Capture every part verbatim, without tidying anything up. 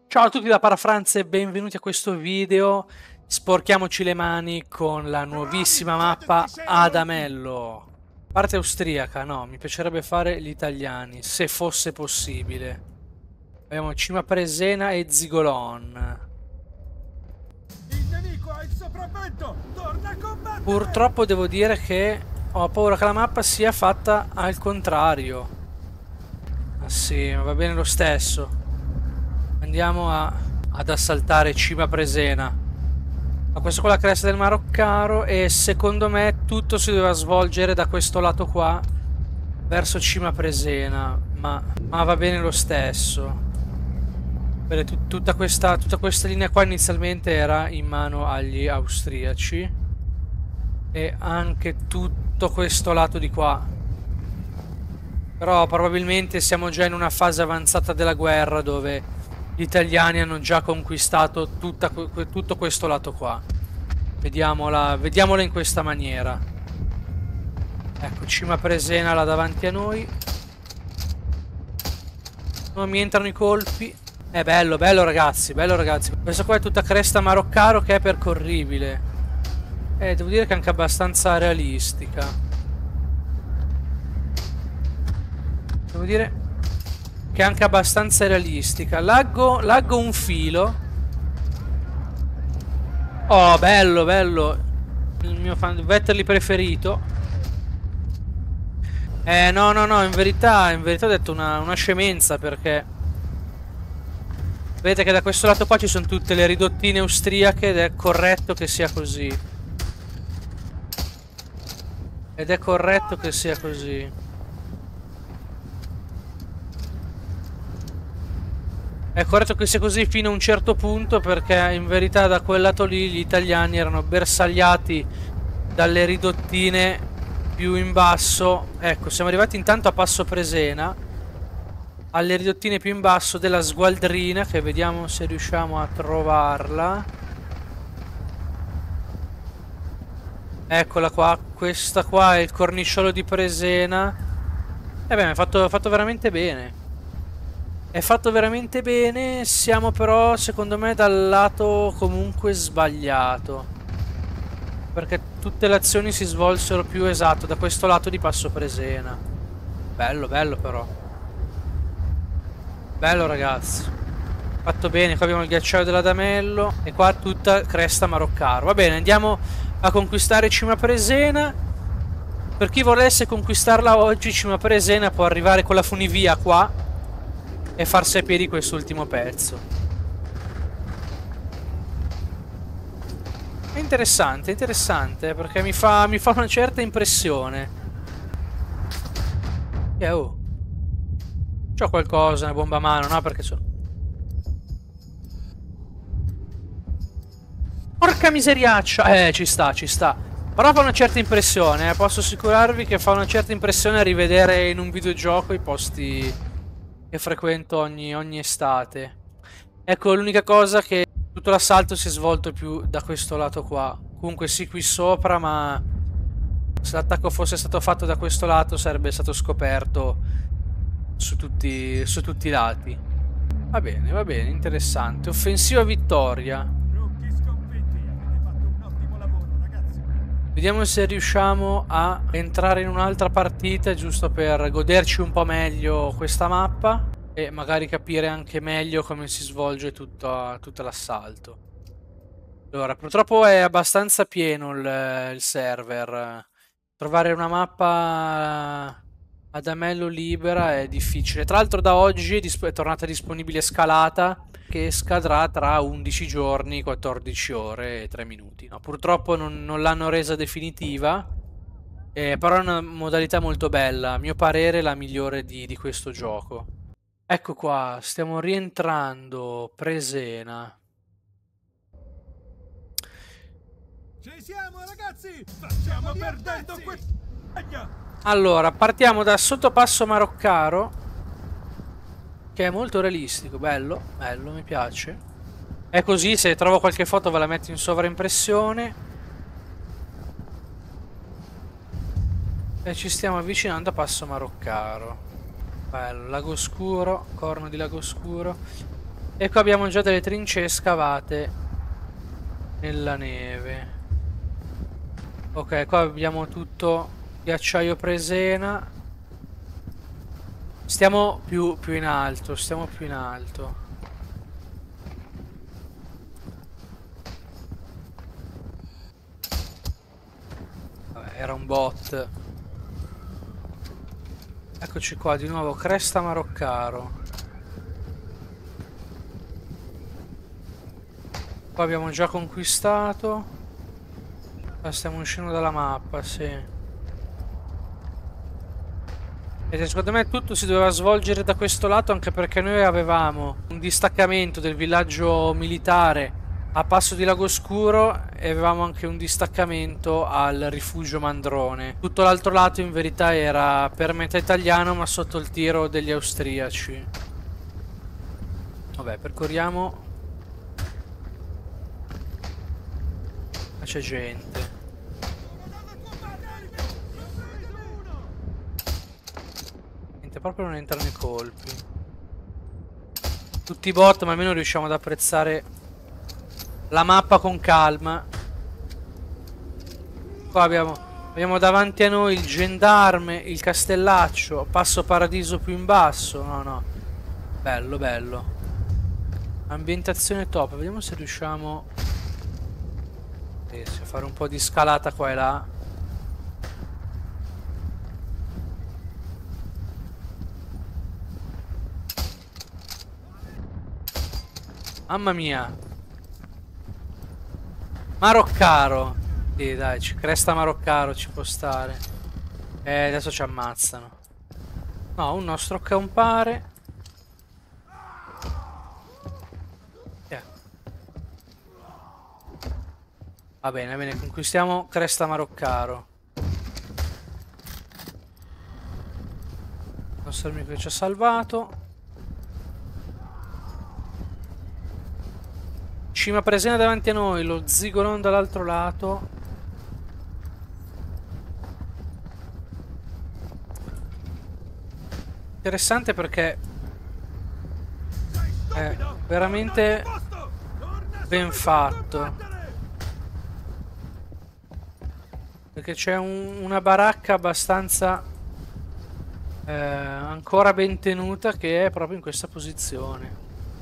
Ciao a tutti da Parafranz e benvenuti a questo video. Sporchiamoci le mani con la nuovissima mappa Adamello. Parte austriaca, no, mi piacerebbe fare gli italiani, se fosse possibile. Abbiamo Cima Presena e Zigolon. Il nemico ha il sopravvento! Torna a combattere! Purtroppo devo dire che ho paura che la mappa sia fatta al contrario. Ma sì, ma va bene lo stesso. Andiamo a, ad assaltare Cima Presena. Ma questa qua è la cresta del Maroccaro e secondo me tutto si doveva svolgere da questo lato qua verso Cima Presena. Ma, ma va bene lo stesso. Bene, tut, tutta, questa, tutta questa linea qua inizialmente era in mano agli austriaci. E anche tutto questo lato di qua. Però probabilmente siamo già in una fase avanzata della guerra dove gli italiani hanno già conquistato tutta, tutto questo lato qua. Vediamola, vediamola in questa maniera. Ecco, Cima Presena là davanti a noi. Non mi entrano i colpi. È bello, bello ragazzi, bello ragazzi. Questa qua è tutta cresta Maroccaro che è percorribile. Eh, devo dire che è anche abbastanza realistica. Devo dire che è anche abbastanza realistica. Laggo, laggo un filo. Oh, bello, bello. Il mio fan Vetterli preferito. Eh, no, no, no, in verità, in verità ho detto una, una scemenza perché vedete che da questo lato qua ci sono tutte le ridottine austriache ed è corretto che sia così. Ed è corretto che sia così. È corretto che sia così fino a un certo punto perché in verità da quel lato lì gli italiani erano bersagliati dalle ridottine più in basso. Ecco, siamo arrivati intanto a Passo Presena, alle ridottine più in basso della sgualdrina, che vediamo se riusciamo a trovarla. Eccola qua, questa qua è il cornicciolo di Presena. E beh, è fatto, fatto veramente bene. È fatto veramente bene, siamo però secondo me dal lato comunque sbagliato. Perché tutte le azioni si svolsero più esatto da questo lato di Passo Presena. Bello, bello però. Bello ragazzi. Fatto bene, qua abbiamo il ghiacciaio dell'Adamello e qua tutta cresta Maroccaro. Va bene, andiamo a conquistare Cima Presena. Per chi volesse conquistarla oggi, Cima Presena può arrivare con la funivia qua e farsi a piedi quest'ultimo pezzo. È interessante, interessante, perché mi fa, mi fa una certa impressione. Yeah, oh. C'ho qualcosa, una bomba a mano, no? Perché sono... Porca miseriaccia! Eh, ci sta, ci sta. Però fa una certa impressione, eh. Posso assicurarvi che fa una certa impressione a rivedere in un videogioco i posti che frequento ogni, ogni estate. Ecco, l'unica cosa che tutto l'assalto si è svolto più da questo lato qua. Comunque sì, qui sopra, ma se l'attacco fosse stato fatto da questo lato sarebbe stato scoperto su tutti, su tutti i lati. Va bene, va bene, interessante. Offensiva vittoria. Rookie sconfitti, avete fatto un ottimo lavoro, ragazzi. Vediamo se riusciamo a entrare in un'altra partita, giusto per goderci un po' meglio questa mappa e magari capire anche meglio come si svolge tutto, tutto l'assalto. Allora, purtroppo è abbastanza pieno il, il server. Trovare una mappa Adamello libera è difficile. Tra l'altro da oggi è, è tornata disponibile scalata, che scadrà tra undici giorni, quattordici ore e tre minuti. No, purtroppo non, non l'hanno resa definitiva, eh, però è una modalità molto bella, a mio parere la migliore di, di questo gioco. Ecco qua, stiamo rientrando Presena. Ci siamo, ragazzi! Stiamo perdendo questo... Allora, partiamo da Sottopasso Maroccaro, che è molto realistico, bello, bello, mi piace. È così, se trovo qualche foto ve la metto in sovraimpressione. E ci stiamo avvicinando a Passo Maroccaro. Bello, lago scuro, corno di lago scuro. E qua abbiamo già delle trincee scavate nella neve. Ok, qua abbiamo tutto ghiacciaio presena. Stiamo più, più in alto, stiamo più in alto. Vabbè, era un bot. Eccoci qua di nuovo, Cresta Maroccaro. Qua abbiamo già conquistato. Ah, stiamo uscendo dalla mappa, sì. E secondo me tutto si doveva svolgere da questo lato, anche perché noi avevamo un distaccamento del villaggio militare a passo di Lago Scuro e avevamo anche un distaccamento al rifugio Mandrone. Tutto l'altro lato in verità era per metà italiano, ma sotto il tiro degli austriaci. Vabbè, percorriamo. Ma c'è gente. Proprio non entrano i colpi. Tutti i bot, ma almeno riusciamo ad apprezzare la mappa con calma. Qua abbiamo, abbiamo davanti a noi il gendarme, il castellaccio, Passo Paradiso più in basso. No, no. Bello, bello. Ambientazione top. Vediamo se riusciamo eh, a fare un po' di scalata qua e là. Mamma mia. Maroccaro. Sì, dai, Cresta Maroccaro ci può stare. E adesso ci ammazzano. No, un nostro compare. Yeah. Va bene, va bene, conquistiamo Cresta Maroccaro. Il nostro amico che ci ha salvato. Cima Presena davanti a noi, lo Zigonon dall'altro lato. Interessante perché è veramente ben fatto. Perché c'è un, una baracca abbastanza eh, ancora ben tenuta che è proprio in questa posizione.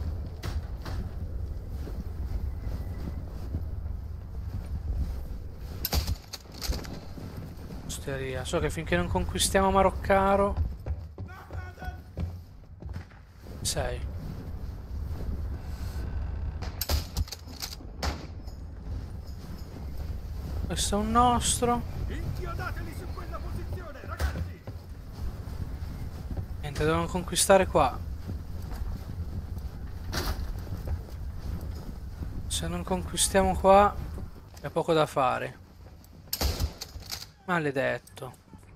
So che finché non conquistiamo Maroccaro. sei. Questo è un nostro. Su quella posizione, ragazzi. Niente, devono conquistare qua. Se non conquistiamo qua c'è poco da fare. Maledetto.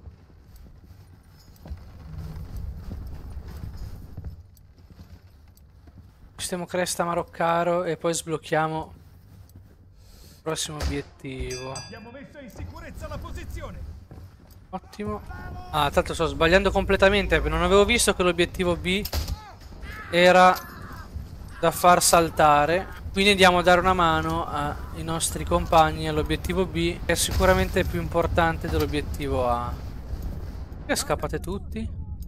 Stiamo Cresta Maroccaro e poi sblocchiamo il prossimo obiettivo. Abbiamo messo in sicurezza la posizione. Ottimo. Ah, tanto sto sbagliando completamente perché non avevo visto che l'obiettivo B era da far saltare. Quindi andiamo a dare una mano ai nostri compagni all'obiettivo B, che è sicuramente più importante dell'obiettivo A. Che scappate tutti?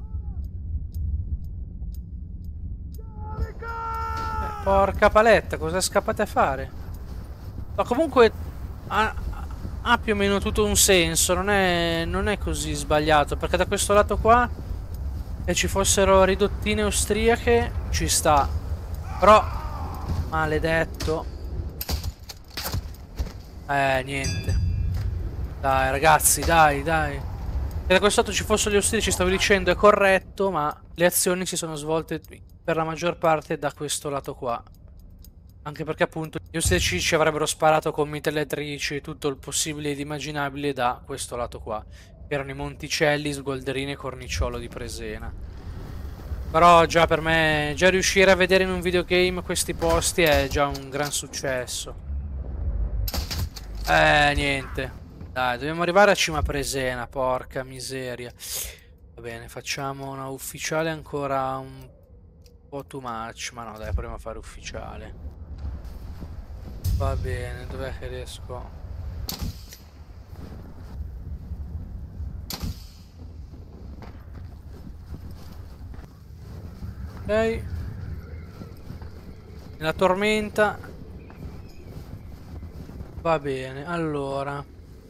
Eh, porca paletta, cosa scappate a fare? Ma comunque ha, ha più o meno tutto un senso, non è, non è così sbagliato, perché da questo lato qua, se ci fossero ridottine austriache, ci sta. Però... maledetto. Eh, niente. Dai, ragazzi, dai, dai. Se da questo lato ci fossero gli austriaci, stavo dicendo, è corretto, ma le azioni si sono svolte per la maggior parte da questo lato qua. Anche perché, appunto, gli austriaci ci avrebbero sparato con mitragliatrici e tutto il possibile ed immaginabile da questo lato qua. Che erano i Monticelli, Sgualderini e Cornicciolo di Presena. Però già per me, già riuscire a vedere in un videogame questi posti è già un gran successo. Eh, niente. Dai, dobbiamo arrivare a Cima Presena, porca miseria. Va bene, facciamo una ufficiale ancora un po' too much, ma no, dai, proviamo a fare ufficiale. Va bene, dov'è che riesco? Ok. La tormenta. Va bene, allora.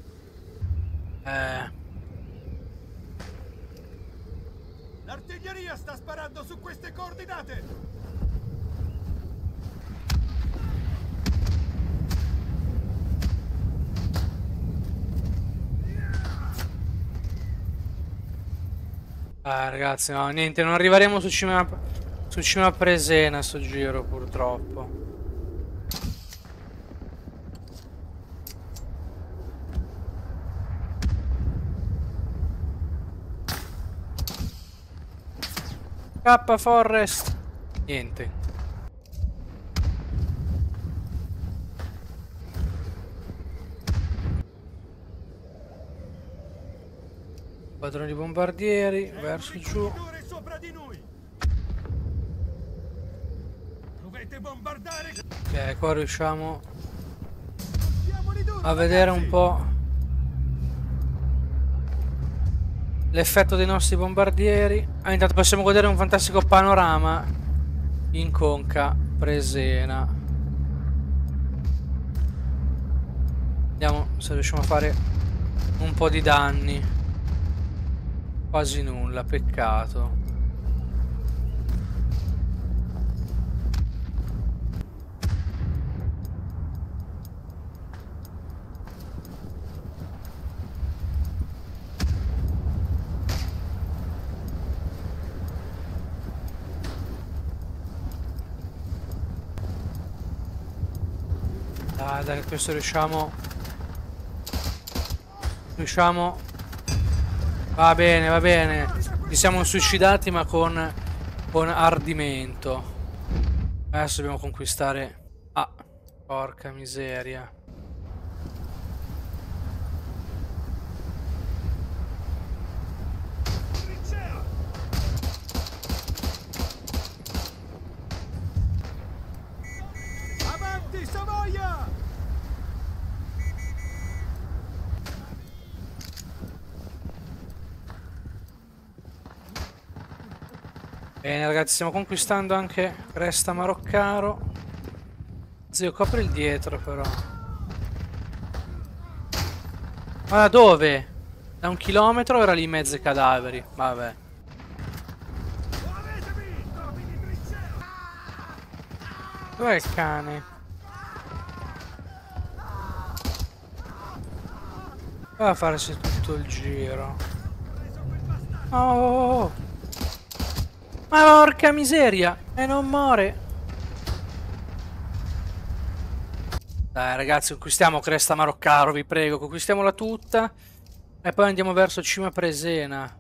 Eh. L'artiglieria sta sparando su queste coordinate! Ah, ragazzi, no, niente, non arriveremo su cima, su cima Presena sto giro, purtroppo. K Forest. Niente. Padroni bombardieri, verso giù. Sopra di noi. Dovete bombardare. Ok, qua riusciamo a vedere un po' l'effetto dei nostri bombardieri. Ah, intanto possiamo godere un fantastico panorama in conca Presena. Vediamo se riusciamo a fare un po' di danni. Quasi nulla, peccato. Dai, dai, questo riusciamo. Riusciamo. Va bene, va bene. Ci siamo suicidati ma con, con ardimento. Adesso dobbiamo conquistare... Ah, porca miseria. Avanti, Savoia! Bene ragazzi, stiamo conquistando anche Cresta Maroccaro. Zio, copri il dietro però. Ma da dove? Da un chilometro era lì in mezzo ai cadaveri. Vabbè. Dov'è il cane? Va a farsi tutto il giro. Oh! Ma porca miseria! E non muore! Dai ragazzi, conquistiamo Cresta Maroccaro, vi prego, conquistiamola tutta. E poi andiamo verso Cima Presena.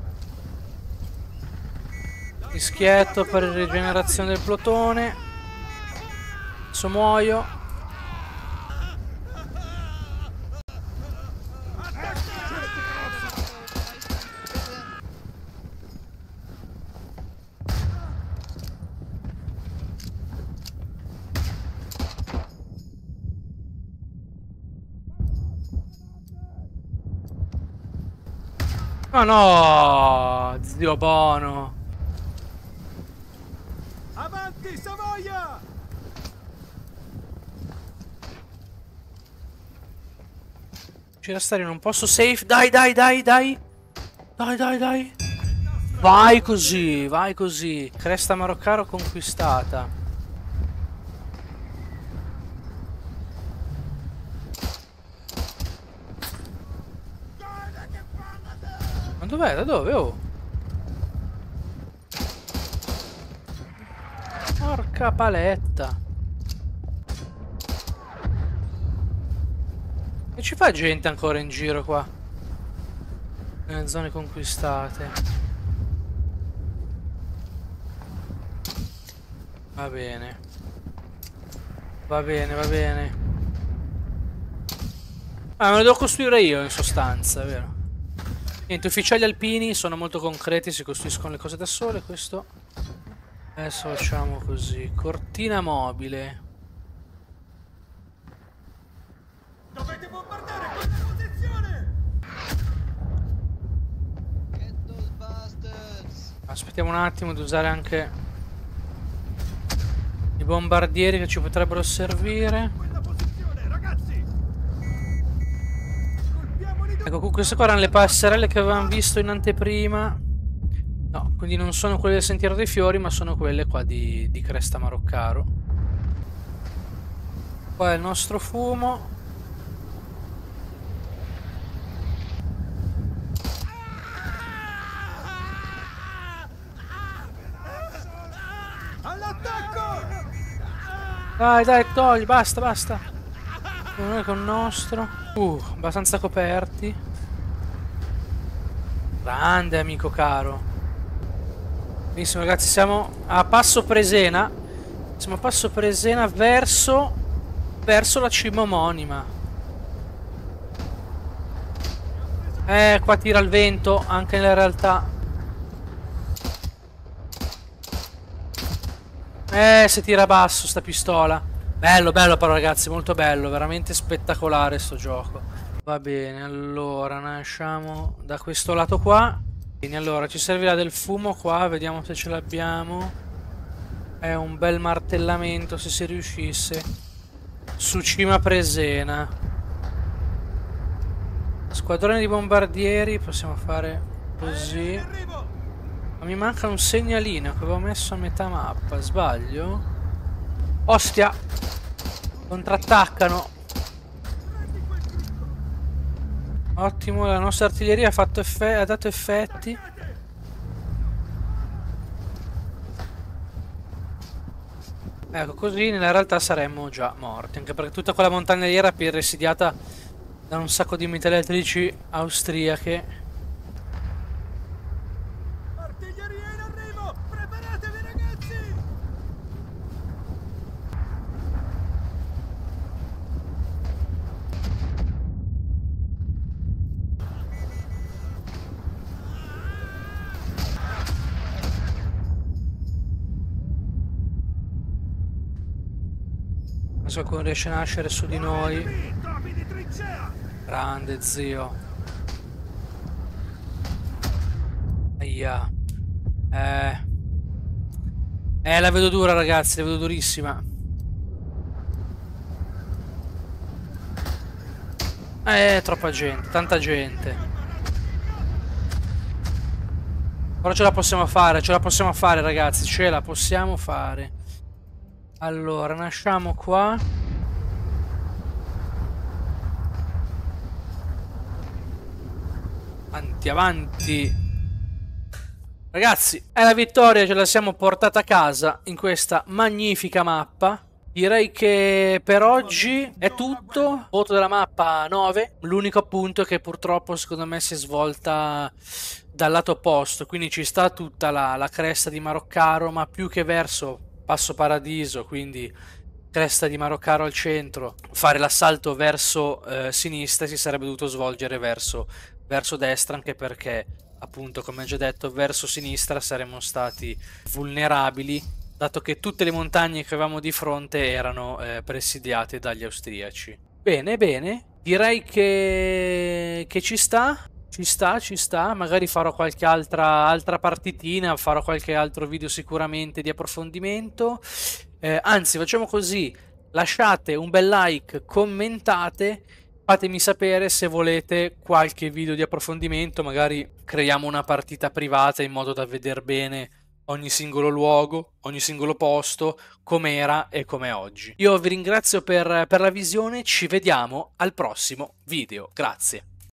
Fischietto per rigenerazione del plotone. Adesso muoio. Ma no, zio Bono. Avanti, Savoia! C'è da stare in un posto safe. Dai, dai, dai, dai. Dai, dai, dai. Vai così, vai così. Cresta Maroccaro conquistata. Ma dov'è? Da dove? Oh. Porca paletta. E ci fa gente ancora in giro qua? Nelle zone conquistate. Va bene. Va bene, va bene. Ah, me lo devo costruire io in sostanza, vero? Niente, ufficiali alpini sono molto concreti, si costruiscono le cose da sole, questo Adesso facciamo così. Cortina mobile. Dovete bombardare questa posizione! Get those bastards! Aspettiamo un attimo di usare anche i bombardieri che ci potrebbero servire. Quella posizione, ragazzi! Colpiamoli da... Ecco, queste qua erano le passerelle che avevamo visto in anteprima. No, quindi non sono quelle del Sentiero dei Fiori, ma sono quelle qua di, di Cresta Maroccaro. Qua è il nostro fumo. All'attacco! Dai, dai, togli, basta, basta. Noi con il nostro. Uh, abbastanza coperti. Grande, amico caro. Benissimo, ragazzi, siamo a Passo Presena. Siamo a Passo Presena verso verso la cima omonima. Eh, qua tira il vento anche nella realtà. Eh, si tira basso sta pistola. Bello, bello però, ragazzi, molto bello, veramente spettacolare sto gioco. Va bene, allora nasciamo da questo lato qua. Bene, allora ci servirà del fumo qua, vediamo se ce l'abbiamo. È un bel martellamento se si riuscisse. Su Cima Presena. Squadrone di bombardieri, possiamo fare così. Ma mi manca un segnalino che avevo messo a metà mappa, sbaglio? Ostia! Contrattaccano. Ottimo, la nostra artiglieria ha, fatto effe ha dato effetti. Ecco, così nella realtà saremmo già morti, anche perché tutta quella montagna lì era presidiata da un sacco di mitragliatrici austriache. Artiglieria in arrivo! Preparatevi, ragazzi! Se qualcuno riesce a nascere su di noi. Topi di trincea! Grande zio. Aia. Eh. Eh, la vedo dura, ragazzi, la vedo durissima. Eh, troppa gente, tanta gente. Però ce la possiamo fare, ce la possiamo fare, ragazzi, ce la possiamo fare. Allora, nasciamo qua. Avanti, avanti. Ragazzi, è la vittoria, ce la siamo portata a casa in questa magnifica mappa. Direi che per oggi è tutto. Voto della mappa nove. L'unico appunto è che purtroppo secondo me si è svolta dal lato opposto. Quindi ci sta tutta la, la cresta di Maroccaro, ma più che verso Passo Paradiso, quindi cresta di Maroccaro al centro, fare l'assalto verso eh, sinistra si sarebbe dovuto svolgere verso, verso destra, anche perché appunto, come già detto, verso sinistra saremmo stati vulnerabili, dato che tutte le montagne che avevamo di fronte erano eh, presidiate dagli austriaci. Bene, bene, direi che, che ci sta. Ci sta, ci sta, magari farò qualche altra, altra partitina, farò qualche altro video sicuramente di approfondimento. Eh, anzi, facciamo così, lasciate un bel like, commentate, fatemi sapere se volete qualche video di approfondimento, magari creiamo una partita privata in modo da vedere bene ogni singolo luogo, ogni singolo posto, com'era e com'è oggi. Io vi ringrazio per, per la visione, ci vediamo al prossimo video, grazie.